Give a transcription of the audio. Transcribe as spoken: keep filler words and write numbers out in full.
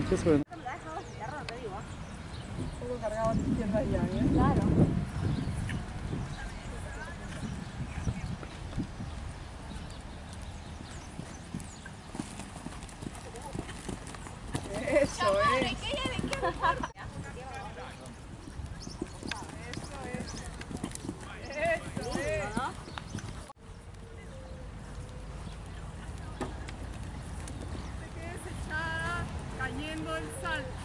¿Qué suena? Me la dejado la guitarra, no te digo. Un poco cargado de izquierda ya, ¿eh? Claro. Eso es. ¿Qué hay de qué parte? Eso es. Eso es. ¿No? Que se está cayendo el sal.